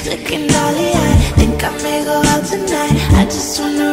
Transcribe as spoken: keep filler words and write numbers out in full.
looking dolly-eyed. Think I may go out tonight, I just wanna